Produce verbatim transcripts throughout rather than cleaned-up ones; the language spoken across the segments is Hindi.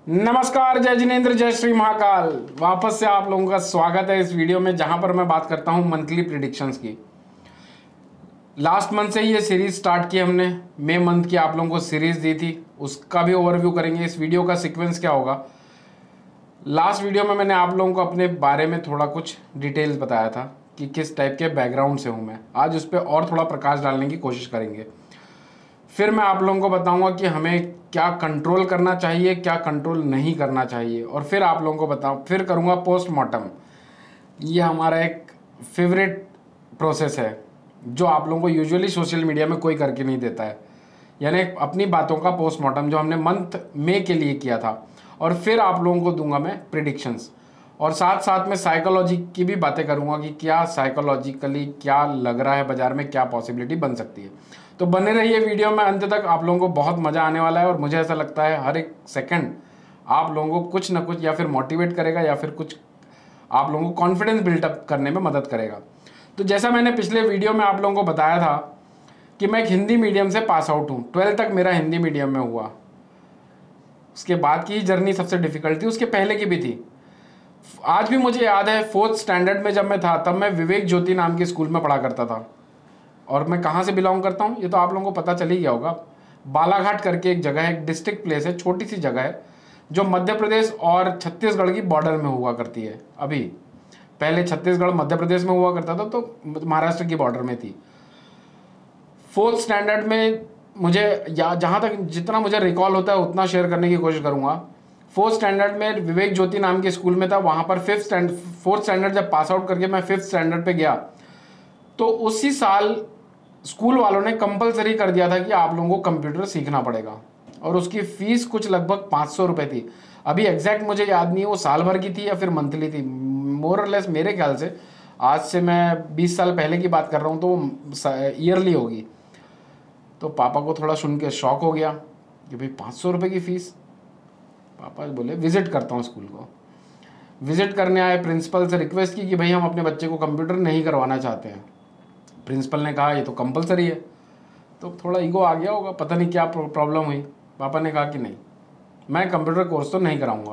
नमस्कार, जय जिनेंद्र, जय श्री महाकाल। वापस से आप लोगों का स्वागत है इस वीडियो में जहां पर मैं बात करता हूं मंथली प्रिडिक्शंस की। लास्ट मंथ से ये सीरीज स्टार्ट की हमने, मई मंथ की आप लोगों को सीरीज दी थी, उसका भी ओवरव्यू करेंगे। इस वीडियो का सीक्वेंस क्या होगा, लास्ट वीडियो में मैंने आप लोगों को अपने बारे में थोड़ा कुछ डिटेल्स बताया था कि किस टाइप के बैकग्राउंड से हूँ मैं। आज उस पर और थोड़ा प्रकाश डालने की कोशिश करेंगे। फिर मैं आप लोगों को बताऊंगा कि हमें क्या कंट्रोल करना चाहिए, क्या कंट्रोल नहीं करना चाहिए, और फिर आप लोगों को बताऊं, फिर करूंगा पोस्टमार्टम। ये हमारा एक फेवरेट प्रोसेस है जो आप लोगों को यूजुअली सोशल मीडिया में कोई करके नहीं देता है, यानी अपनी बातों का पोस्टमार्टम जो हमने मंथ मई के लिए किया था। और फिर आप लोगों को दूंगा मैं प्रिडिक्शंस, और साथ साथ में साइकोलॉजी की भी बातें करूंगा कि क्या साइकोलॉजिकली क्या लग रहा है बाजार में, क्या पॉसिबिलिटी बन सकती है। तो बने रहिए वीडियो में अंत तक, आप लोगों को बहुत मज़ा आने वाला है। और मुझे ऐसा लगता है हर एक सेकंड आप लोगों को कुछ ना कुछ या फिर मोटिवेट करेगा या फिर कुछ आप लोगों को कॉन्फिडेंस बिल्टअप करने में मदद करेगा। तो जैसा मैंने पिछले वीडियो में आप लोगों को बताया था कि मैं एक हिंदी मीडियम से पास आउट हूँ, ट्वेल्थ तक मेरा हिंदी मीडियम में हुआ। उसके बाद की जर्नी सबसे डिफिकल्ट थी, उसके पहले की भी थी। आज भी मुझे याद है फोर्थ स्टैंडर्ड में जब मैं था, तब मैं विवेक ज्योति नाम के स्कूल में पढ़ा करता था। और मैं कहाँ से बिलोंग करता हूँ ये तो आप लोगों को पता चल ही गया होगा। बालाघाट करके एक जगह है, एक डिस्ट्रिक्ट प्लेस है, छोटी सी जगह है जो मध्य प्रदेश और छत्तीसगढ़ की बॉर्डर में हुआ करती है। अभी पहले छत्तीसगढ़ मध्य प्रदेश में हुआ करता था, तो महाराष्ट्र की बॉर्डर में थी। फोर्थ स्टैंडर्ड में मुझे या जहाँ तक जितना मुझे रिकॉल होता है उतना शेयर करने की कोशिश करूँगा। फोर्थ स्टैंडर्ड में विवेक ज्योति नाम के स्कूल में था। वहाँ पर फिफ्थ स्टैंड फोर्थ स्टैंडर्ड जब पास आउट करके मैं फिफ्थ स्टैंडर्ड पे गया, तो उसी साल स्कूल वालों ने कंपलसरी कर दिया था कि आप लोगों को कंप्यूटर सीखना पड़ेगा, और उसकी फ़ीस कुछ लगभग पाँच सौ रुपये थी। अभी एग्जैक्ट मुझे याद नहीं है वो साल भर की थी या फिर मंथली थी। मोर और लेस मेरे ख्याल से आज से मैं बीस साल पहले की बात कर रहा हूँ, तो ईयरली होगी। तो पापा को थोड़ा सुन के शॉक हो गया कि भाई पाँच सौ रुपये की फ़ीस। पापा बोले विज़िट करता हूँ स्कूल को। विज़िट करने आए, प्रिंसिपल से रिक्वेस्ट की कि भाई हम अपने बच्चे को कंप्यूटर नहीं करवाना चाहते हैं। प्रिंसिपल ने कहा ये तो कंपलसरी है। तो थोड़ा ईगो आ गया होगा, पता नहीं क्या प्रॉब्लम हुई। पापा ने कहा कि नहीं, मैं कंप्यूटर कोर्स तो नहीं कराऊंगा।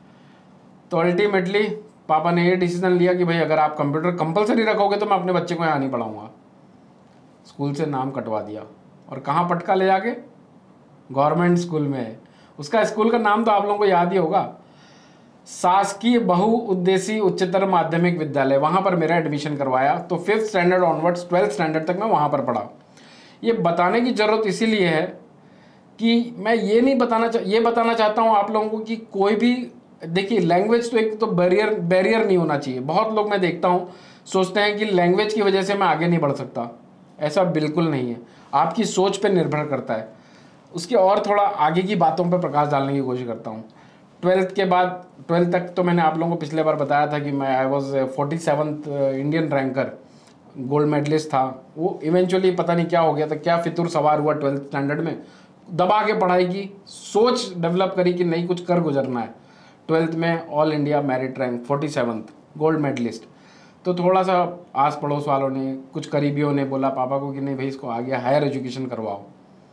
तो अल्टीमेटली पापा ने ये डिसीजन लिया कि भाई अगर आप कंप्यूटर कंपलसरी रखोगे तो मैं अपने बच्चे को यहाँ नहीं पढ़ाऊँगा। स्कूल से नाम कटवा दिया, और कहाँ पटका ले जाके, गवर्नमेंट स्कूल में है। उसका स्कूल का नाम तो आप लोगों को याद ही होगा, शासकीय बहुउद्देशीय उच्चतर माध्यमिक विद्यालय। वहाँ पर मेरा एडमिशन करवाया। तो fifth standard onwards twelfth standard तक मैं वहाँ पर पढ़ा। ये बताने की ज़रूरत इसीलिए है कि मैं ये नहीं बताना चा, ये बताना चाहता हूँ आप लोगों को कि कोई भी, देखिए लैंग्वेज तो एक तो बैरियर बैरियर नहीं होना चाहिए। बहुत लोग मैं देखता हूँ सोचते हैं कि लैंग्वेज की वजह से मैं आगे नहीं बढ़ सकता। ऐसा बिल्कुल नहीं है, आपकी सोच पर निर्भर करता है। उसके और थोड़ा आगे की बातों पर प्रकाश डालने की कोशिश करता हूँ। ट्वेल्थ के बाद, ट्वेल्थ तक तो मैंने आप लोगों को पिछले बार बताया था कि मैं I was forty seventh Indian ranker, gold medalist था। वो इवेंचुअली पता नहीं क्या हो गया था, क्या फितूर सवार हुआ ट्वेल्थ स्टैंडर्ड में, दबा के पढ़ाई की, सोच डेवलप करी कि नहीं कुछ कर गुजरना है। ट्वेल्थ में all India merit rank forty seventh gold medalist. तो थोड़ा सा आस पड़ोस वालों ने, कुछ करीबियों ने बोला पापा को कि नहीं भाई इसको आगे हायर एजुकेशन करवाओ।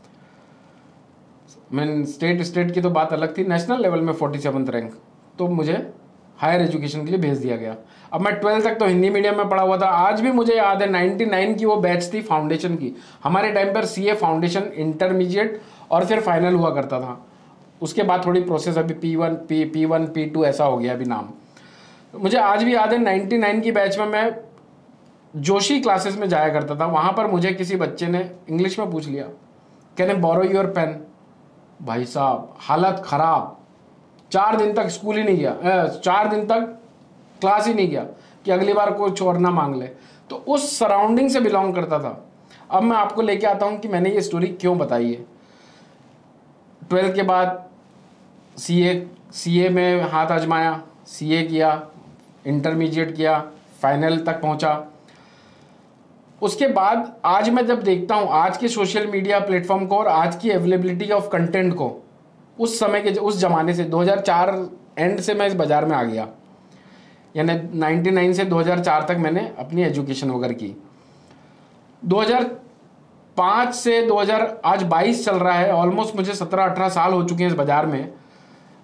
मैं स्टेट स्टेट की तो बात अलग थी, नेशनल लेवल में फोर्टी सेवन्थ रैंक, तो मुझे हायर एजुकेशन के लिए भेज दिया गया। अब मैं ट्वेल्थ तक तो हिंदी मीडियम में पढ़ा हुआ था। आज भी मुझे याद है नाइन्टी नाइन की वो बैच थी फाउंडेशन की। हमारे टाइम पर सीए फाउंडेशन, इंटरमीडिएट और फिर फाइनल हुआ करता था। उसके बाद थोड़ी प्रोसेस, अभी P one P P one P two ऐसा हो गया अभी नाम। मुझे आज भी याद है नाइन्टी नाइन की बैच में मैं जोशी क्लासेस में जाया करता था। वहाँ पर मुझे किसी बच्चे ने इंग्लिश में पूछ लिया, can I borrow your pen. भाई साहब हालत ख़राब, चार दिन तक स्कूल ही नहीं गया, चार दिन तक क्लास ही नहीं गया कि अगली बार कुछ और ना मांग ले। तो उस सराउंडिंग से बिलोंग करता था। अब मैं आपको लेके आता हूँ कि मैंने ये स्टोरी क्यों बताई है। ट्वेल्थ के बाद सीए सीए में हाथ आजमाया, सीए किया, इंटरमीडिएट किया, फाइनल तक पहुँचा। उसके बाद आज मैं जब देखता हूँ आज के सोशल मीडिया प्लेटफॉर्म को और आज की अवेलेबिलिटी ऑफ कंटेंट को, उस समय के उस ज़माने से दो हज़ार चार एंड से मैं इस बाज़ार में आ गया, यानी नाइन्टी नाइन से दो हज़ार चार तक मैंने अपनी एजुकेशन वगैरह की। दो हज़ार पाँच से दो हज़ार आज बाईस चल रहा है, ऑलमोस्ट मुझे सत्रह अठारह साल हो चुके हैं इस बाज़ार में।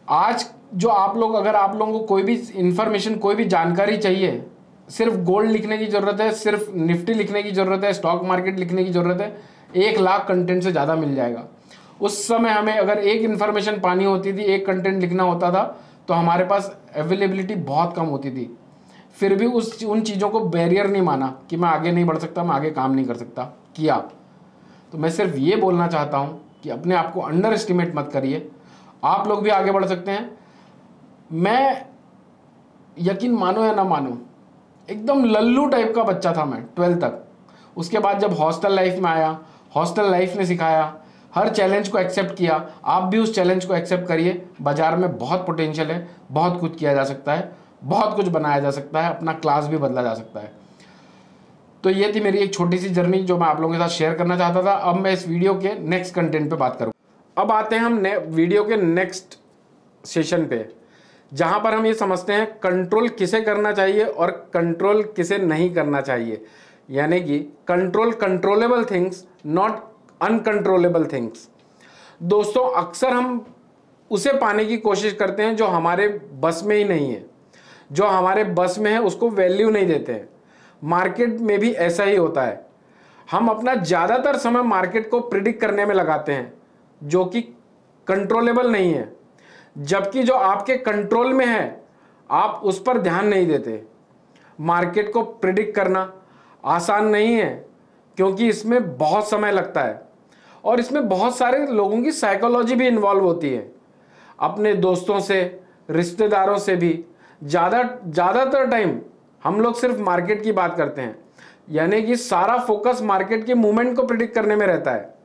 आज जो आप लोग, अगर आप लोगों को कोई भी इंफॉर्मेशन, कोई भी जानकारी चाहिए, सिर्फ गोल्ड लिखने की ज़रूरत है, सिर्फ निफ्टी लिखने की ज़रूरत है, स्टॉक मार्केट लिखने की ज़रूरत है, एक लाख कंटेंट से ज़्यादा मिल जाएगा। उस समय हमें अगर एक इन्फॉर्मेशन पानी होती थी, एक कंटेंट लिखना होता था, तो हमारे पास अवेलेबिलिटी बहुत कम होती थी। फिर भी उस उन चीज़ों को बैरियर नहीं माना कि मैं आगे नहीं बढ़ सकता, मैं आगे काम नहीं कर सकता, किया। तो मैं सिर्फ ये बोलना चाहता हूँ कि अपने आप को अंडर एस्टिमेट मत करिए, आप लोग भी आगे बढ़ सकते हैं। मैं, यकीन मानो या ना मानो, एकदम लल्लू टाइप का बच्चा था मैं ट्वेल्थ तक। उसके बाद जब हॉस्टल लाइफ में आया, हॉस्टल लाइफ ने सिखाया, हर चैलेंज को एक्सेप्ट किया। आप भी उस चैलेंज को एक्सेप्ट करिए। बाजार में बहुत पोटेंशियल है, बहुत कुछ किया जा सकता है, बहुत कुछ बनाया जा सकता है, अपना क्लास भी बदला जा सकता है। तो ये थी मेरी एक छोटी सी जर्नी जो मैं आप लोगों के साथ शेयर करना चाहता था। अब मैं इस वीडियो के नेक्स्ट कंटेंट पे बात करूँ। अब आते हैं हम ने वीडियो के नेक्स्ट सेशन पे, जहाँ पर हम ये समझते हैं कंट्रोल किसे करना चाहिए और कंट्रोल किसे नहीं करना चाहिए। यानी कि control controllable things, not uncontrollable things. दोस्तों, अक्सर हम उसे पाने की कोशिश करते हैं जो हमारे बस में ही नहीं है। जो हमारे बस में है उसको वैल्यू नहीं देते हैं। मार्केट में भी ऐसा ही होता है। हम अपना ज़्यादातर समय मार्केट को प्रिडिक्ट करने में लगाते हैं जो कि कंट्रोलेबल नहीं है, जबकि जो आपके कंट्रोल में है आप उस पर ध्यान नहीं देते। मार्केट को प्रिडिक्ट करना आसान नहीं है, क्योंकि इसमें बहुत समय लगता है और इसमें बहुत सारे लोगों की साइकोलॉजी भी इन्वॉल्व होती है। अपने दोस्तों से, रिश्तेदारों से भी ज़्यादा ज़्यादातर टाइम हम लोग सिर्फ मार्केट की बात करते हैं, यानी कि सारा फोकस मार्केट के मूवमेंट को प्रिडिक्ट करने में रहता है।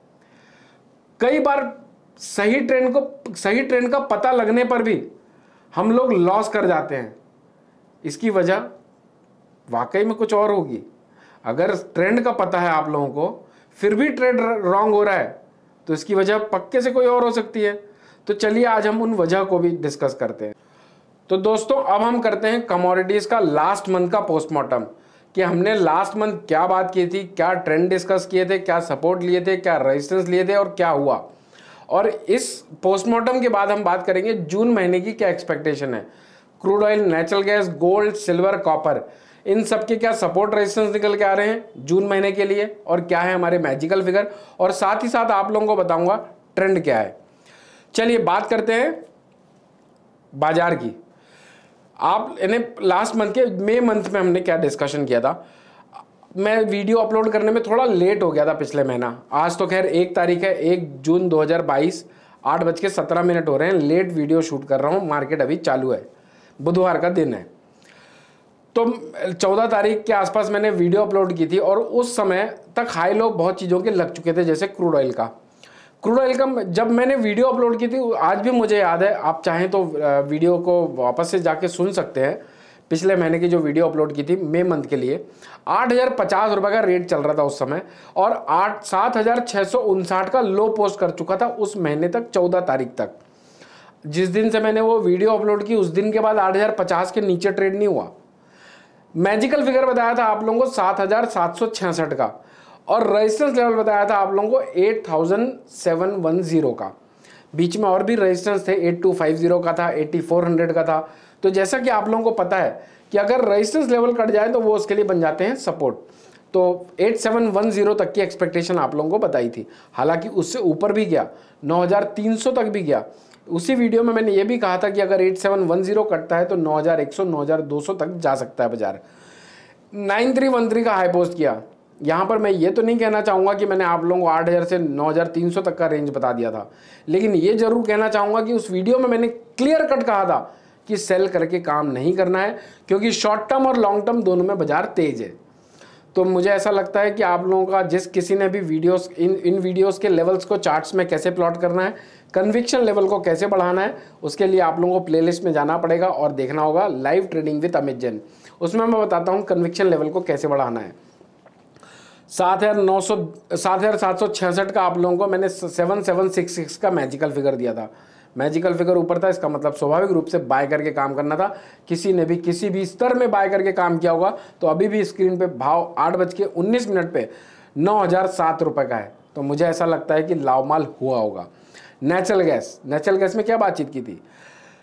कई बार सही ट्रेंड को सही ट्रेंड का पता लगने पर भी हम लोग लॉस कर जाते हैं। इसकी वजह वाकई में कुछ और होगी। अगर ट्रेंड का पता है आप लोगों को, फिर भी ट्रेंड रॉन्ग हो रहा है, तो इसकी वजह पक्के से कोई और हो सकती है। तो चलिए आज हम उन वजह को भी डिस्कस करते हैं। तो दोस्तों, अब हम करते हैं कमोडिटीज का लास्ट मंथ का पोस्टमार्टम, कि हमने लास्ट मंथ क्या बात की थी, क्या ट्रेंड डिस्कस किए थे, क्या सपोर्ट लिए थे, क्या रेजिस्टेंस लिए थे और क्या हुआ। और इस पोस्टमार्टम के बाद हम बात करेंगे जून महीने की क्या एक्सपेक्टेशन है। Crude oil, natural gas, gold, silver, copper, इन सब के क्या सपोर्ट रेजिस्टेंस निकल के आ रहे हैं जून महीने के लिए, और क्या है हमारे मैजिकल फिगर, और साथ ही साथ आप लोगों को बताऊंगा ट्रेंड क्या है। चलिए बात करते हैं बाजार की। आप इन्हें लास्ट मंथ के मई मंथ में हमने क्या डिस्कशन किया था। मैं वीडियो अपलोड करने में थोड़ा लेट हो गया था पिछले महीना। आज तो खैर एक तारीख है, एक जून दो हज़ार बाईस, आठ बज के सत्रह मिनट हो रहे हैं। लेट वीडियो शूट कर रहा हूँ, मार्केट अभी चालू है, बुधवार का दिन है। तो चौदह तारीख के आसपास मैंने वीडियो अपलोड की थी और उस समय तक हाई लो बहुत चीज़ों के लग चुके थे, जैसे क्रूड ऑयल का। क्रूड ऑयल का जब मैंने वीडियो अपलोड की थी, आज भी मुझे याद है, आप चाहें तो वीडियो को वापस से जाके सुन सकते हैं। पिछले महीने की जो वीडियो अपलोड की थी मई मंथ के लिए, आठ हज़ार पचास रुपये का रेट चल रहा था उस समय, और आठ सात हज़ार छः सौ उनसाठ का लो पोस्ट कर चुका था उस महीने तक, चौदह तारीख तक। जिस दिन से मैंने वो वीडियो अपलोड की उस दिन के बाद आठ हज़ार पचास के नीचे ट्रेड नहीं हुआ। मैजिकल फिगर बताया था आप लोगों को सात हज़ार सात सौ छियासठ का, और रेजिस्टेंस लेवल बताया था आप लोगों को eight thousand seven one zero का। बीच में और भी रेजिस्टेंस थे, एट टू फाइव जीरो का था, एटी फोर हंड्रेड का था। तो जैसा कि आप लोगों को पता है कि अगर रेजिस्टेंस लेवल कट जाए तो वो उसके लिए बन जाते हैं सपोर्ट। तो एट सेवन वन जीरो तक की एक्सपेक्टेशन आप लोगों को बताई थी, हालांकि उससे ऊपर भी गया, नौ हज़ार तीन सौ तक भी गया। उसी वीडियो में मैंने ये भी कहा था कि अगर एट सेवन वन जीरो कटता है तो नौ हज़ार एक सौ, नौ हज़ार दो सौ तक जा सकता है बाजार। नाइन थ्री वन थ्री का हाई पोस्ट किया। यहाँ पर मैं ये तो नहीं कहना चाहूँगा कि मैंने आप लोगों को आठ हज़ार से नौ हज़ार तीन सौ तक का रेंज बता दिया था, लेकिन ये जरूर कहना चाहूँगा कि उस वीडियो में मैंने क्लियर कट कहा था कि सेल करके काम नहीं करना है, क्योंकि शॉर्ट टर्म और लॉन्ग टर्म दोनों में बाजार तेज है। तो मुझे ऐसा लगता है कि आप लोगों का, जिस किसी ने भी वीडियोस इन इन वीडियोस के लेवल्स को चार्ट्स में कैसे प्लॉट करना है, कन्विक्शन लेवल को कैसे बढ़ाना है, उसके लिए आप लोगों को प्लेलिस्ट में जाना पड़ेगा और देखना होगा live trading with Amit Jain. उसमें मैं बताता हूँ कन्विक्शन लेवल को कैसे बढ़ाना है। सात हज़ार नौ सौ सात हज़ार सात सौ छियासठ का आप लोगों को मैंने सेवन सेवन सिक्स सिक्स का मैजिकल फिगर दिया था। मैजिकल फिगर ऊपर था, इसका मतलब स्वाभाविक रूप से बाय करके काम करना था। किसी ने भी किसी भी स्तर में बाय करके काम किया होगा तो अभी भी स्क्रीन पे भाव आठ बज के उन्नीस मिनट पे नौ हज़ार सात रुपये का है। तो मुझे ऐसा लगता है कि लावमाल हुआ होगा। नेचुरल गैस नेचुरल गैस में क्या बातचीत की थी,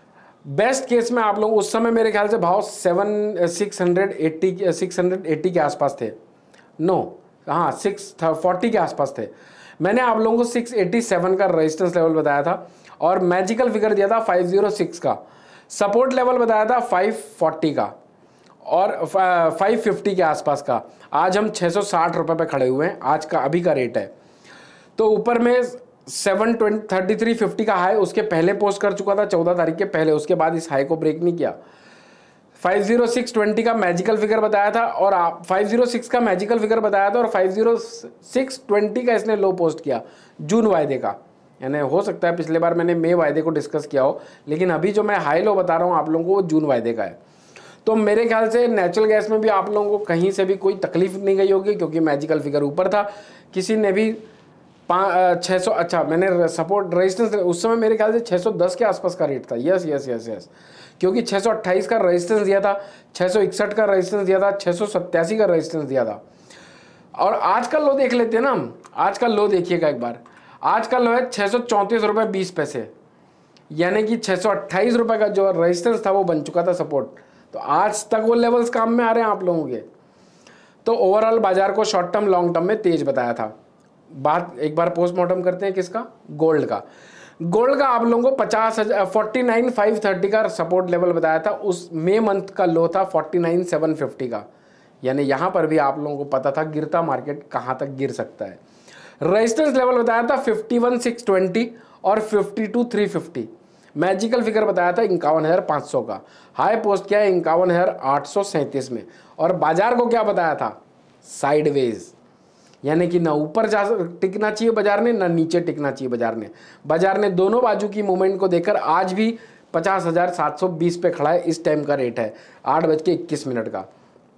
बेस्ट केस में आप लोग उस समय मेरे ख्याल से भाव seven six hundred eighty six hundred eighty के आसपास थे, नो हाँ सिक्स फोर्टी के आसपास थे। मैंने आप लोगों को सिक्स एटी सेवन का रेजिस्टेंस लेवल बताया था और मैजिकल फिगर दिया था फाइव ज़ीरो सिक्स का, सपोर्ट लेवल बताया था फाइव फोर्टी का और फाइव फिफ्टी के आसपास का। आज हम छः सौ साठ रुपये पे खड़े हुए हैं, आज का अभी का रेट है। तो ऊपर में seven twenty thirty three fifty का हाई उसके पहले पोस्ट कर चुका था चौदह तारीख के पहले, उसके बाद इस हाई को ब्रेक नहीं किया। फाइव ज़ीरो सिक्स ट्वेंटी का मैजिकल फिगर बताया था और आप फाइव ज़ीरो सिक्स का मैजिकल फिगर बताया था और फाइव ज़ीरो सिक्स ट्वेंटी का इसने लो पोस्ट किया जून वायदे का। यानी हो सकता है पिछले बार मैंने मई वायदे को डिस्कस किया हो, लेकिन अभी जो मैं हाई लो बता रहा हूँ आप लोगों को वो जून वायदे का है। तो मेरे ख्याल से नेचुरल गैस में भी आप लोगों को कहीं से भी कोई तकलीफ नहीं गई होगी क्योंकि मैजिकल फिगर ऊपर था। किसी ने भी पाँच छः सौ अच्छा मैंने सपोर्ट रेजिस्टेंस उस समय मेरे ख्याल से छः सौ दस के आसपास का रेट था, यस यस यस यस क्योंकि छः सौ अट्ठाईस का रेजिस्टेंस दिया था, छः सौ इकसठ का रेजिस्टेंस दिया था, छः सौ सत्तासी का रेजिस्टेंस दिया था। और आज का लो देख लेते हैं ना हम, आज का लो देखिएगा एक बार, आज का लो है छः सौ चौंतीस रुपये बीस पैसे, यानी कि छः सौ अट्ठाईस रुपये का जो रेजिस्टेंस था वो बन चुका था सपोर्ट। तो आज तक वो लेवल्स काम में आ रहे हैं आप लोगों के। तो ओवरऑल बाजार को शॉर्ट टर्म लॉन्ग टर्म में तेज बताया था। बात एक बार पोस्टमार्टम करते हैं किसका, गोल्ड का। गोल्ड का आप लोगों को पचास हजार फोर्टी नाइन फाइव थर्टी का सपोर्ट लेवल बताया था, उस मई मंथ का लो था फोर्टी नाइन सेवन फिफ्टी का, यानी यहाँ पर भी आप लोगों को पता था गिरता मार्केट कहाँ तक गिर सकता है। रेजिस्टेंस लेवल बताया था फिफ्टी वन सिक्स ट्वेंटी और fifty two three fifty. Magical figure बताया था इक्यावन हज़ार पाँच सौ का, हाई पोस्ट किया है इक्यावन हज़ार आठ सौ सैंतीस में। और बाजार को क्या बताया था, साइडवेज, यानी कि ना ऊपर जा टिकना चाहिए बाजार ने ना नीचे टिकना चाहिए बाजार ने। बाजार ने दोनों बाजू की मूवमेंट को देखकर आज भी पचास हज़ार सात सौ बीस पे खड़ा है, इस टाइम का रेट है आठ बज के इक्कीस मिनट का।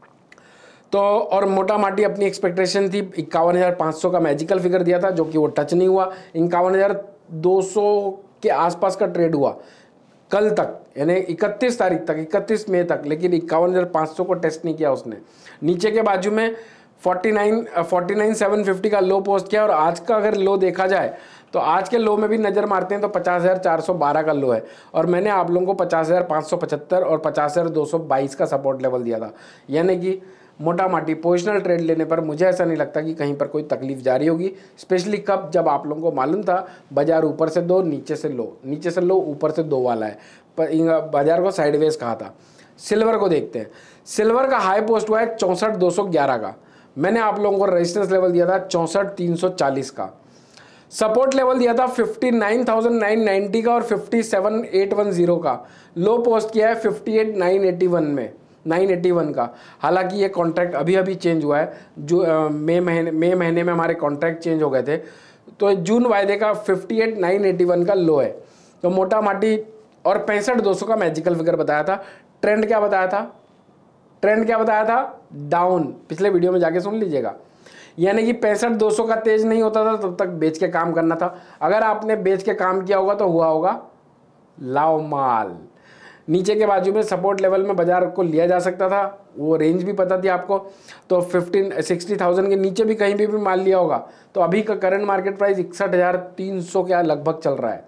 तो और मोटा माटी अपनी एक्सपेक्टेशन थी इक्यावन हज़ार पाँच सौ का मैजिकल फिगर दिया था जो कि वो टच नहीं हुआ। इक्यावन हज़ार दो सौ के आसपास का ट्रेड हुआ कल तक, यानी इकतीस तारीख तक, इकतीस मई तक, लेकिन इक्यावन हज़ार पाँच सौ को टेस्ट नहीं किया उसने। नीचे के बाजू में forty nine forty nine seven fifty का लो पोस्ट किया और आज का अगर लो देखा जाए तो आज के लो में भी नज़र मारते हैं तो पचास हज़ार चार सौ बारह का लो है और मैंने आप लोगों को पचास हज़ार पाँच सौ पचहत्तर और पचास हज़ार दो सौ बाईस का सपोर्ट लेवल दिया था। यानी कि मोटा माटी पोजिशनल ट्रेड लेने पर मुझे ऐसा नहीं लगता कि कहीं पर कोई तकलीफ जारी होगी, स्पेशली कब, जब आप लोगों को मालूम था बाजार ऊपर से दो नीचे से लो, नीचे से लो ऊपर से दो वाला है, पर बाजार को साइडवेज कहा था। सिल्वर को देखते हैं, सिल्वर का हाई पोस्ट हुआ है चौंसठ दो सौ ग्यारह का, मैंने आप लोगों को रेजिस्टेंस लेवल दिया था चौंसठ तीन सौ चालीस का, सपोर्ट लेवल दिया था fifty nine thousand nine ninety का और fifty seven eight one zero का, लो पोस्ट किया है fifty eight nine eighty one में नाइन एटी वन का। हालांकि ये कॉन्ट्रैक्ट अभी अभी चेंज हुआ है, जो मई महीने मई महीने में हमारे कॉन्ट्रैक्ट चेंज हो गए थे, तो जून वायदे का fifty eight nine eighty one का लो है। तो मोटा माटी और पैंसठ दो सौ का मैजिकल फिगर बताया था। ट्रेंड क्या बताया था, ट्रेंड क्या बताया था, डाउन, पिछले वीडियो में जाके सुन लीजिएगा। यानी कि पैंसठ दो सौ का तेज नहीं होता था तब तक बेच के काम करना था। अगर आपने बेच के काम किया होगा तो हुआ होगा लाओ माल। नीचे के बाजू में सपोर्ट लेवल में बाजार को लिया जा सकता था, वो रेंज भी पता थी आपको, तो फिफ्टीन सिक्सटी थाउजेंड के नीचे भी कहीं भी भी माल लिया होगा। तो अभी का करंट मार्केट प्राइस इकसठ हज़ार तीन सौ के लगभग चल रहा है।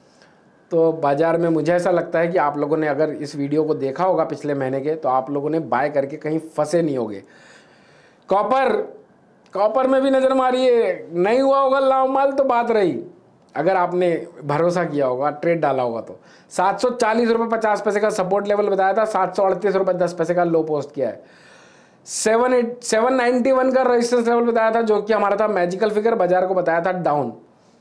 तो बाज़ार में मुझे ऐसा लगता है कि आप लोगों ने अगर इस वीडियो को देखा होगा पिछले महीने के, तो आप लोगों ने बाय करके कहीं फंसे नहीं होगे। कॉपर, कॉपर में भी नज़र मारिए, नहीं हुआ होगा लाओ माल तो बात रही, अगर आपने भरोसा किया होगा, ट्रेड डाला होगा तो। सात सौ चालीस रुपये पचास पैसे का सपोर्ट लेवल बताया था, सात सौ अड़तीस रुपये दस पैसे का लो पोस्ट किया है। Seven eight seven ninety one का रेजिस्टेंस लेवल बताया था जो कि हमारा था मैजिकल फिगर, बाजार को बताया था डाउन।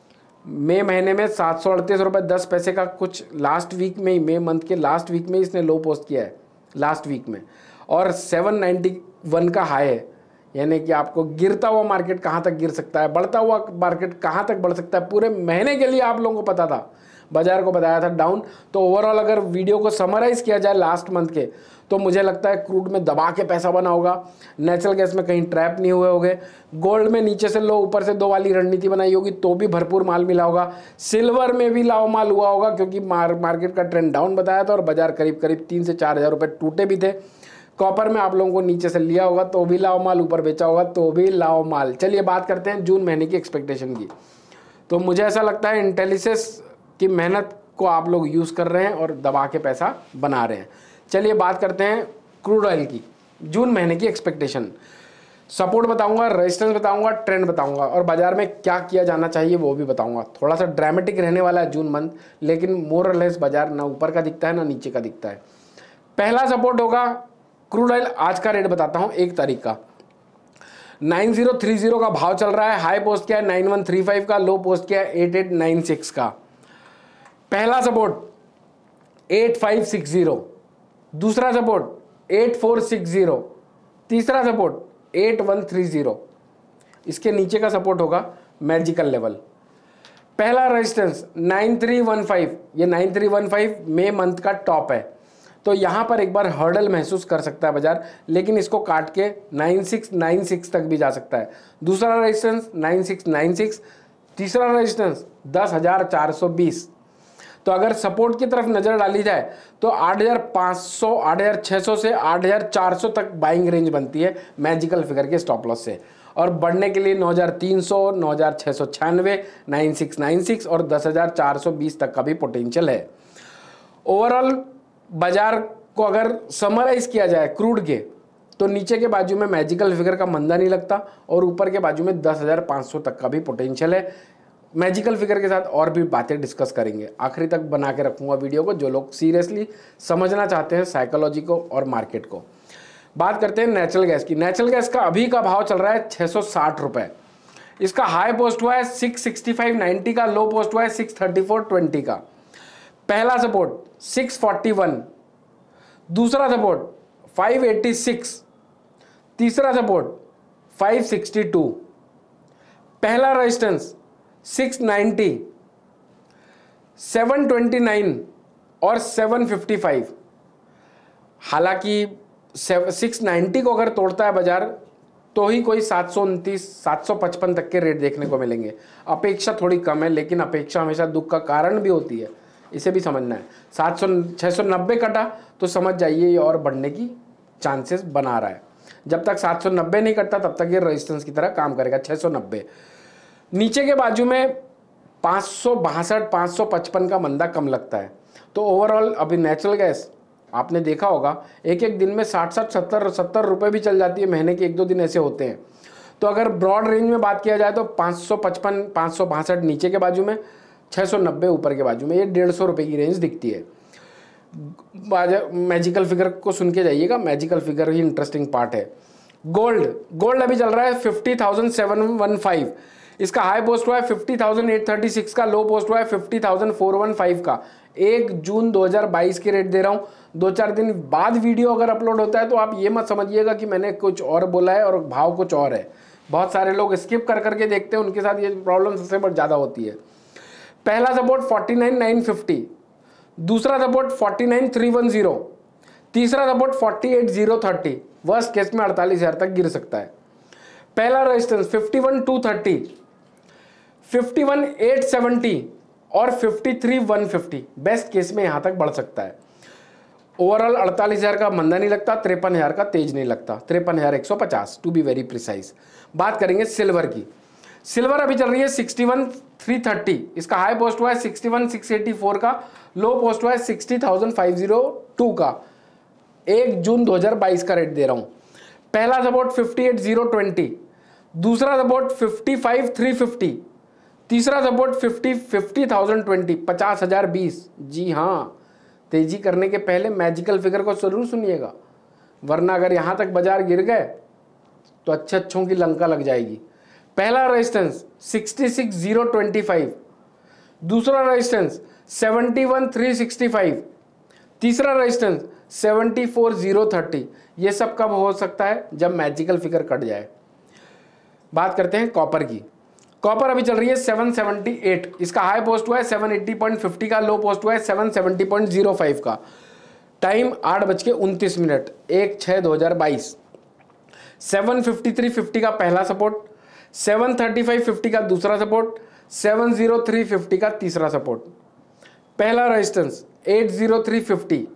मई महीने में सात सौ अड़तीस रुपये दस पैसे का कुछ लास्ट वीक में ही, मई मंथ के लास्ट वीक में इसने लो पोस्ट किया है, लास्ट वीक में, और सेवन नाइन्टी वन का हाई है। यानी कि आपको गिरता हुआ मार्केट कहाँ तक गिर सकता है, बढ़ता हुआ मार्केट कहाँ तक बढ़ सकता है, पूरे महीने के लिए आप लोगों को पता था, बाजार को बताया था डाउन। तो ओवरऑल अगर वीडियो को समराइज़ किया जाए लास्ट मंथ के, तो मुझे लगता है क्रूड में दबा के पैसा बना होगा, नेचुरल गैस में कहीं ट्रैप नहीं हुए होंगे, गोल्ड में नीचे से लो ऊपर से दो वाली रणनीति बनाई होगी तो भी भरपूर माल मिला होगा, सिल्वर में भी लाओ माल हुआ होगा क्योंकि मार, मार्केट का ट्रेंड डाउन बताया था और बाजार करीब करीब तीन से चार हज़ार रुपये टूटे भी थे। कॉपर में आप लोगों को नीचे से लिया होगा तो भी लाओ माल, ऊपर बेचा होगा तो भी लाओ माल। चलिए बात करते हैं जून महीने की एक्सपेक्टेशन की। तो मुझे ऐसा लगता है इंटेलिसिस की मेहनत को आप लोग यूज़ कर रहे हैं और दबा के पैसा बना रहे हैं। चलिए बात करते हैं क्रूड ऑयल की जून महीने की एक्सपेक्टेशन। सपोर्ट बताऊंगा, रेजिस्टेंस बताऊंगा, ट्रेंड बताऊंगा और बाजार में क्या किया जाना चाहिए वो भी बताऊंगा। थोड़ा सा ड्रामेटिक रहने वाला है जून मंथ, लेकिन मोर और लेस बाजार ना ऊपर का दिखता है ना नीचे का दिखता है। पहला सपोर्ट होगा क्रूड ऑयल, आज का रेट बताता हूं, एक तारीख का नाइन ज़ीरो थ्री ज़ीरो का भाव चल रहा है। हाई पोस्ट क्या है नाइन वन थ्री फाइव का, लो पोस्ट क्या है एट एट नाइन सिक्स का। पहला support eight five six zero, दूसरा support eight four six zero, तीसरा support eight one three zero. इसके नीचे का सपोर्ट होगा मैजिकल लेवल। पहला resistance nine three one five, ये नाइन थ्री वन फाइव मई मंथ का टॉप है, तो यहां पर एक बार हर्डल महसूस कर सकता है बाजार, लेकिन इसको काट के नाइन सिक्स नाइन सिक्स तक भी जा सकता है। दूसरा resistance nine six nine six, तीसरा रेजिस्टेंस दस हज़ार चार सौ बीस। तो अगर सपोर्ट की तरफ नजर डाली जाए तो आठ हज़ार पाँच सौ, आठ हज़ार छह सौ से आठ हज़ार चार सौ तक बाइंग रेंज बनती है मैजिकल फिगर के स्टॉप लॉस से, और बढ़ने के लिए नौ हज़ार तीन सौ, नौ हज़ार छह सौ छियानवे, नाइन सिक्स नाइन सिक्स और दस हज़ार चार सौ बीस तक का भी पोटेंशियल है। ओवरऑल बाजार को अगर समराइज किया जाए क्रूड के, तो नीचे के बाजू में मैजिकल फिगर का मंदा नहीं लगता और ऊपर के बाजू में दस हज़ार पाँच सौ तक का भी पोटेंशियल है। मैजिकल फिगर के साथ और भी बातें डिस्कस करेंगे, आखिरी तक बना के रखूंगा वीडियो को, जो लोग सीरियसली समझना चाहते हैं साइकोलॉजी को और मार्केट को। बात करते हैं नेचुरल गैस की। नेचुरल गैस का अभी का भाव चल रहा है छः सौ साठ रुपये। इसका हाई पोस्ट हुआ है सिक्स सिक्सटी फाइव नाइन्टी का, लो पोस्ट हुआ है सिक्स थर्टी फोर ट्वेंटी का। पहला सपोर्ट सिक्स फोर्टी वन, दूसरा सपोर्ट फाइव एटी सिक्स, तीसरा सपोर्ट फाइव सिक्सटी टू, पहला resistance six ninety, seven twenty nine और सेवन फिफ्टी फाइव। हालांकि सिक्स नाइन्टी को अगर तोड़ता है बाजार तो ही कोई सात सौ उनतीस सात सौ पचपन तक के रेट देखने को मिलेंगे। अपेक्षा थोड़ी कम है, लेकिन अपेक्षा हमेशा दुख का कारण भी होती है, इसे भी समझना है। सात सौ छः सौ नब्बे कटा तो समझ जाइए ये और बढ़ने की चांसेस बना रहा है। जब तक सात सौ नब्बे नहीं कटता तब तक ये रेजिस्टेंस की तरह काम करेगा। छः सौ नब्बे नीचे के बाजू में पाँच सौ बासठ पाँच सौ पचपन का मंदा कम लगता है। तो ओवरऑल अभी नेचुरल गैस आपने देखा होगा एक एक दिन में साठ साठ सत्तर सत्तर रुपये भी चल जाती है, महीने के एक दो दिन ऐसे होते हैं। तो अगर ब्रॉड रेंज में बात किया जाए तो पाँच सौ पचपन पाँच सौ बासठ नीचे के बाजू में, छः सौ नब्बे ऊपर के बाजू में, ये डेढ़ सौ रुपये की रेंज दिखती है। मैजिकल फिगर को सुन के जाइएगा, मैजिकल फिगर ही इंटरेस्टिंग पार्ट है। गोल्ड गोल्ड अभी चल रहा है fifty thousand seven one five. इसका हाई पोस्ट हुआ है fifty thousand eight thirty six का, लो पोस्ट हुआ है fifty thousand four one five का। एक जून दो हज़ार बाईस के रेट दे रहा हूँ। दो चार दिन बाद वीडियो अगर अपलोड होता है तो आप ये मत समझिएगा कि मैंने कुछ और बोला है और भाव कुछ और है। बहुत सारे लोग स्किप कर करके देखते हैं, उनके साथ ये प्रॉब्लम सबसे बड़ी ज़्यादा होती है। पहला support forty nine nine fifty, दूसरा support forty nine three one zero, तीसरा support forty eight zero thirty. Worst case में अड़तालीस हज़ार तक गिर सकता है। पहला resistance fifty one two thirty, fifty one eight seventy और fifty three one fifty. Best case में यहां तक बढ़ सकता है। ओवरऑल अड़तालीस हज़ार का मंदा नहीं लगता, तिरपन हज़ार का तेज नहीं लगता, तिरपन हज़ार एक सौ पचास टू बी वेरी प्रिसाइज। बात करेंगे सिल्वर की। सिल्वर अभी चल रही है सिक्सटी वन थ्री थर्टी। इसका हाई पोस्ट हुआ है sixty one six eighty four का, लो पोस्ट हुआ है sixty thousand five zero two का। एक जून दो हज़ार बाईस का रेट दे रहा हूं। पहला support fifty eight zero twenty, दूसरा support fifty five three fifty, तीसरा support fifty fifty thousand twenty, पचास हज़ार बीस। जी हाँ, तेजी करने के पहले मैजिकल फिगर को जरूर सुनिएगा, वरना अगर यहां तक बाजार गिर गए तो अच्छे अच्छों की लंका लग जाएगी। पहला resistance sixty six zero twenty five, दूसरा resistance seventy one three sixty five, तीसरा resistance seventy four zero thirty. ये सब कब हो सकता है? जब मैजिकल फिगर कट जाए। बात करते हैं कॉपर की। कॉपर अभी चल रही है सेवन सेवेंटी एट। इसका हाई पोस्ट हुआ है सेवन एटी पॉइंट फिफ्टी का, लो पोस्ट हुआ है seven seventy point zero five का। टाइम आठ बज के उनतीस मिनट, एक छः दो हज़ार बाईस। सेवन फिफ्टी थ्री फिफ्टी का पहला support, seven thirty five fifty का दूसरा support, seven zero three fifty का तीसरा सपोर्ट। पहला resistance eight zero three fifty,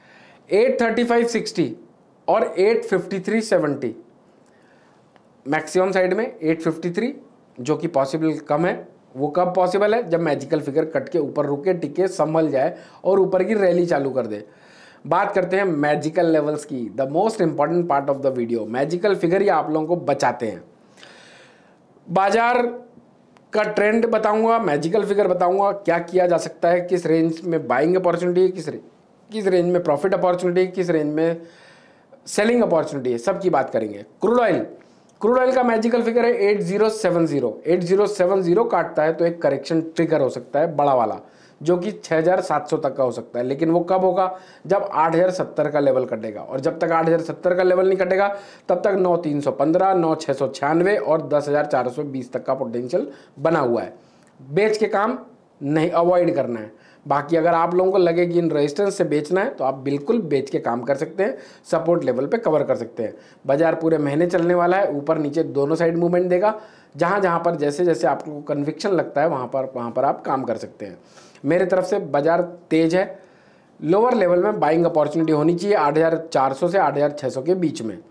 eight thirty five sixty और eight fifty three seventy. Maximum side में एट फिफ्टी थ्री जो कि पॉसिबल कम है, वो कब पॉसिबल है? जब मैजिकल फिगर कट के ऊपर रुके, टिके, संभल जाए और ऊपर की रैली चालू कर दे। बात करते हैं मैजिकल लेवल्स की, the most important part of the video. Magical figure ही आप लोगों को बचाते हैं। बाजार का ट्रेंड बताऊंगा, मैजिकल फिगर बताऊंगा, क्या किया जा सकता है, किस रेंज में बाइंग अपॉर्चुनिटी है, किस रेंज किस रेंज में प्रॉफिट अपॉर्चुनिटी है, किस रेंज में सेलिंग अपॉर्चुनिटी है, सब की बात करेंगे। क्रूड ऑयल, क्रूड ऑयल का मैजिकल फिगर है eight zero seven zero. Eight zero seven zero काटता है तो एक करेक्शन ट्रिगर हो सकता है बड़ा वाला, जो कि छह हज़ार सात सौ तक का हो सकता है। लेकिन वो कब होगा? जब आठ हज़ार सत्तर का लेवल कटेगा, और जब तक आठ हज़ार सत्तर का लेवल नहीं कटेगा तब तक नौ हज़ार तीन सौ पंद्रह, नौ हज़ार छह सौ छियानवे और दस हज़ार चार सौ बीस तक का पोटेंशियल बना हुआ है। बेच के काम नहीं, अवॉइड करना है। बाकी अगर आप लोगों को लगे कि इन रेजिस्टेंस से बेचना है तो आप बिल्कुल बेच के काम कर सकते हैं, सपोर्ट लेवल पे कवर कर सकते हैं। बाजार पूरे महीने चलने वाला है, ऊपर नीचे दोनों साइड मूवमेंट देगा। जहाँ जहाँ पर जैसे जैसे आपको कन्विक्शन लगता है वहाँ पर वहाँ पर आप काम कर सकते हैं। मेरे तरफ से बाजार तेज है, लोअर लेवल में बाइंग अपॉर्चुनिटी होनी चाहिए आठ हज़ार चार सौ से आठ हज़ार छह सौ के बीच में।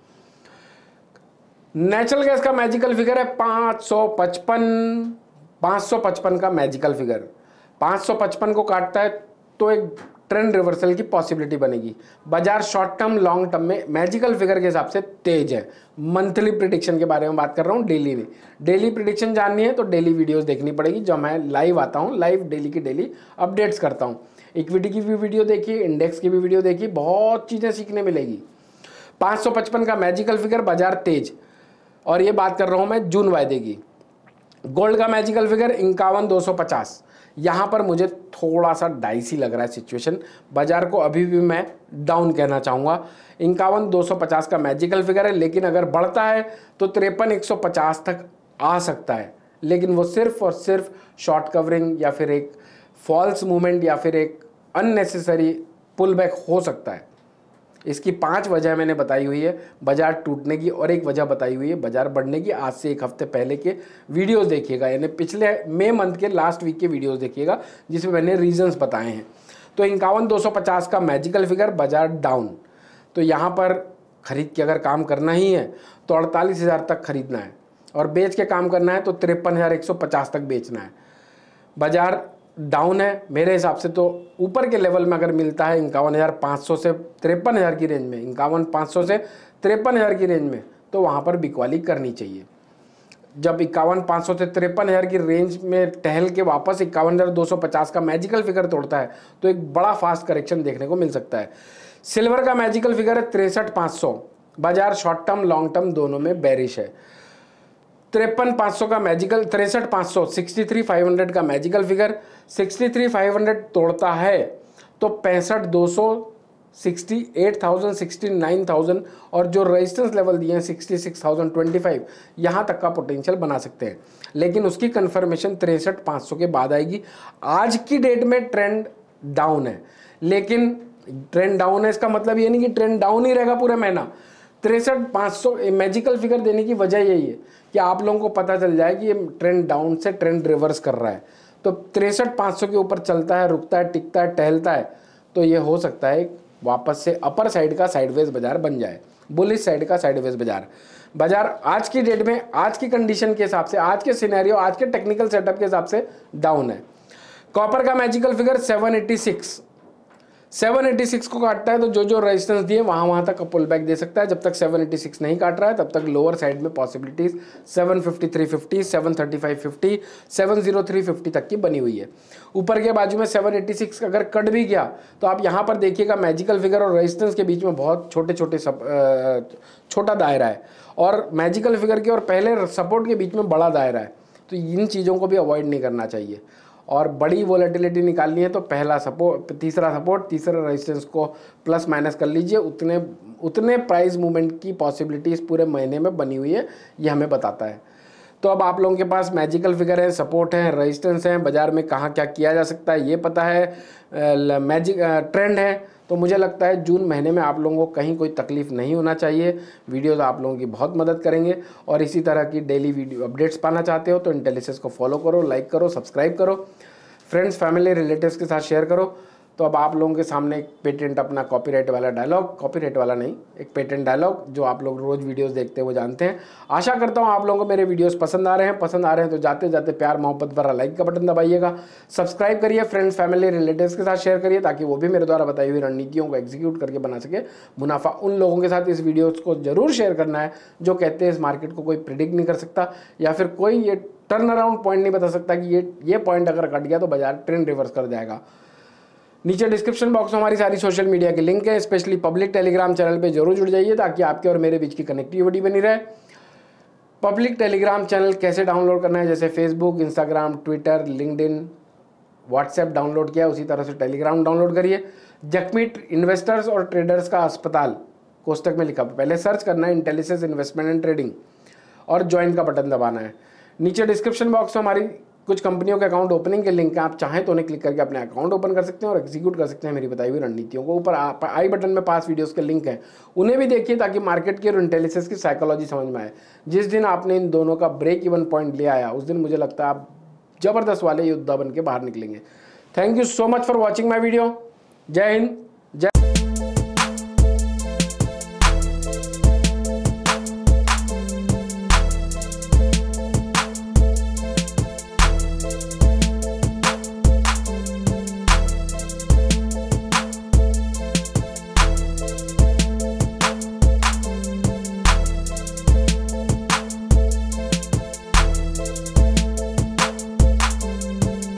नेचुरल गैस का मैजिकल फिगर है पाँच सौ पचपन। पाँच सौ पचपन का मैजिकल फिगर, पाँच सौ पचपन को काटता है तो एक ट्रेंड रिवर्सल की पॉसिबिलिटी बनेगी। बाजार शॉर्ट टर्म लॉन्ग टर्म में मैजिकल फिगर के हिसाब से तेज है। मंथली प्रिडिक्शन के बारे में बात कर रहा हूँ, डेली नहीं। डेली प्रिडिक्शन जाननी है तो डेली वीडियोस देखनी पड़ेगी, जो मैं लाइव आता हूँ, लाइव डेली की डेली अपडेट्स करता हूँ। इक्विटी की भी वीडियो देखिए, इंडेक्स की भी वीडियो देखिए, बहुत चीज़ें सीखने मिलेगी। पाँच सौ पचपन का मैजिकल फिगर, बाजार तेज, और ये बात कर रहा हूँ मैं जून वायदे की। गोल्ड का मैजिकल फिगर इक्यावन दो सौ पचास। यहाँ पर मुझे थोड़ा सा डाइसी लग रहा है सिचुएशन, बाजार को अभी भी मैं डाउन कहना चाहूँगा। इक्यावन दो सौ पचास का मैजिकल फिगर है, लेकिन अगर बढ़ता है तो तिरपन एक सौ पचास तक आ सकता है। लेकिन वो सिर्फ और सिर्फ शॉर्ट कवरिंग या फिर एक फॉल्स मूवमेंट या फिर एक अननेसेसरी पुल बैक हो सकता है। इसकी पांच वजह मैंने बताई हुई है बाजार टूटने की, और एक वजह बताई हुई है बाजार बढ़ने की। आज से एक हफ्ते पहले के वीडियोस देखिएगा, यानी पिछले मई मंथ के लास्ट वीक के वीडियोस देखिएगा, जिसमें मैंने रीजंस बताए हैं। तो इक्यावन दो सौ पचास का मैजिकल फिगर, बाजार डाउन। तो यहाँ पर खरीद के अगर काम करना ही है तो अड़तालीस हज़ार तक खरीदना है, और बेच के काम करना है तो तिरपन हज़ार एक सौ पचास तक बेचना है। बाजार डाउन है मेरे हिसाब से, तो ऊपर के लेवल में अगर मिलता है इक्यावन हज़ार पाँच सौ से तिरपन हज़ार की रेंज में, इक्यावन पाँच सौ से तिरपन हज़ार की रेंज में, तो वहाँ पर बिकवाली करनी चाहिए। जब इक्यावन पाँच सौ से तिरपन हज़ार की रेंज में टहल के वापस इक्यावन हज़ार दो सौ पचास का मैजिकल फिगर तोड़ता है तो एक बड़ा फास्ट करेक्शन देखने को मिल सकता है। सिल्वर का मैजिकल फिगर है तिरसठ पाँच सौ। बाजार शॉर्ट टर्म लॉन्ग टर्म दोनों में बेरिश है। तिरपन पाँच सौ का मैजिकल, तिरसठ पाँच सौ, सिक्सटी थ्री फाइव हंड्रेड का magical figure, sixty three five hundred तोड़ता है तो पैंसठ दो सौ, sixty eight thousand, sixty nine thousand, और जो रेजिस्टेंस लेवल दिए हैं sixty six thousand twenty five, यहाँ तक का पोटेंशियल बना सकते हैं। लेकिन उसकी कन्फर्मेशन तिरसठ पाँच सौ के बाद आएगी। आज की डेट में ट्रेंड डाउन है, लेकिन ट्रेंड डाउन है इसका मतलब ये नहीं कि ट्रेंड डाउन ही रहेगा पूरा महीना। तिरसठ पाँच सौ मैजिकल फिगर देने की वजह यही है कि आप लोगों को पता चल जाए कि ये ट्रेंड डाउन से ट्रेंड रिवर्स कर रहा है। तो तिरसठ पाँच सौ के ऊपर चलता है, रुकता है, टिकता है, टहलता है, तो ये हो सकता है वापस से अपर साइड का साइडवेज बाजार बन जाए, बुलिश साइड का साइडवेज बाजार। बाजार आज की डेट में, आज की कंडीशन के हिसाब से, आज के सिनेरियो, आज के टेक्निकल सेटअप के हिसाब से डाउन है। कॉपर का magical figure seven eighty six. Seven eighty six को काटता है तो जो जो रेजिस्टेंस दिए वहाँ वहाँ तक पुल बैक दे सकता है। जब तक सेवन एटी सिक्स नहीं काट रहा है तब तक लोअर साइड में possibilities seven fifty three fifty, seven thirty five fifty, seven zero three fifty तक की बनी हुई है। ऊपर के बाजू में सेवन एटी सिक्स अगर कट भी गया तो आप यहाँ पर देखिएगा मैजिकल फिगर और रेजिस्टेंस के बीच में बहुत छोटे छोटे सब छोटा दायरा है, और मैजिकल फिगर के और पहले सपोर्ट के बीच में बड़ा दायरा है। तो इन चीज़ों को भी अवॉइड नहीं करना चाहिए। और बड़ी वोलेटिलिटी निकालनी है तो पहला सपोर्ट, तीसरा सपोर्ट, तीसरा रेजिस्टेंस को प्लस माइनस कर लीजिए। उतने उतने प्राइस मूवमेंट की पॉसिबिलिटी इस पूरे महीने में बनी हुई है, ये हमें बताता है। तो अब आप लोगों के पास मैजिकल फिगर है, सपोर्ट है, रेजिस्टेंस है, बाजार में कहाँ क्या किया जा सकता है ये पता है, मैजिक ट्रेंड है। तो मुझे लगता है जून महीने में आप लोगों को कहीं कोई तकलीफ नहीं होना चाहिए। वीडियोस आप लोगों की बहुत मदद करेंगे, और इसी तरह की डेली वीडियो अपडेट्स पाना चाहते हो तो इंटेलिसेस को फॉलो करो, लाइक करो, सब्सक्राइब करो, फ्रेंड्स फैमिली रिलेटिव्स के साथ शेयर करो। तो अब आप लोगों के सामने एक पेटेंट अपना कॉपीराइट वाला डायलॉग, कॉपीराइट वाला नहीं, एक पेटेंट डायलॉग जो आप लोग रोज़ वीडियोस देखते हैं वो जानते हैं। आशा करता हूँ आप लोगों को मेरे वीडियोस पसंद आ रहे हैं। पसंद आ रहे हैं तो जाते जाते प्यार मोहब्बत भरा लाइक का बटन दबाइएगा, सब्सक्राइब करिए, फ्रेंड्स फैमिली रिलेटिव्स के साथ शेयर करिए ताकि वो भी मेरे द्वारा बताई हुई रणनीतियों को एग्जीक्यूट करके बना सके मुनाफा। उन लोगों के साथ इस वीडियोस को जरूर शेयर करना है जो कहते हैं इस मार्केट को कोई प्रिडिक्ट नहीं कर सकता या फिर कोई ये टर्न अराउंड पॉइंट नहीं बता सकता कि ये ये पॉइंट अगर कट गया तो बाजार ट्रेंड रिवर्स कर जाएगा। नीचे डिस्क्रिप्शन बॉक्स में हमारी सारी सोशल मीडिया के लिंक है, स्पेशली पब्लिक टेलीग्राम चैनल पे जरूर जुड़ जाइए ताकि आपके और मेरे बीच की कनेक्टिविटी बनी रहे। पब्लिक टेलीग्राम चैनल कैसे डाउनलोड करना है, जैसे Facebook, Instagram, Twitter, LinkedIn, WhatsApp download किया उसी तरह से टेलीग्राम डाउनलोड करिए। जखमी इन्वेस्टर्स और ट्रेडर्स का अस्पताल कोष्टक में लिखा, पहले सर्च करना है इंटेलिसेंस इन्वेस्टमेंट एंड ट्रेडिंग और ज्वाइन का बटन दबाना है। नीचे डिस्क्रिप्शन बॉक्स में हमारी कुछ कंपनियों के अकाउंट ओपनिंग के लिंक है, आप चाहें तो उन्हें क्लिक करके अपने अकाउंट ओपन कर सकते हैं और एग्जीक्यूट कर सकते हैं मेरी बताई हुई रणनीतियों को। ऊपर आई बटन में पास वीडियोस के लिंक हैं, उन्हें भी देखिए ताकि मार्केट की और इंटेलिजेंस की साइकोलॉजी समझ में आए। जिस दिन आपने इन दोनों का ब्रेक इवन पॉइंट ले आया उस दिन मुझे लगता है आप जबरदस्त वाले योद्धा बन के बाहर निकलेंगे। Thank you so much for watching my video. जय हिंद।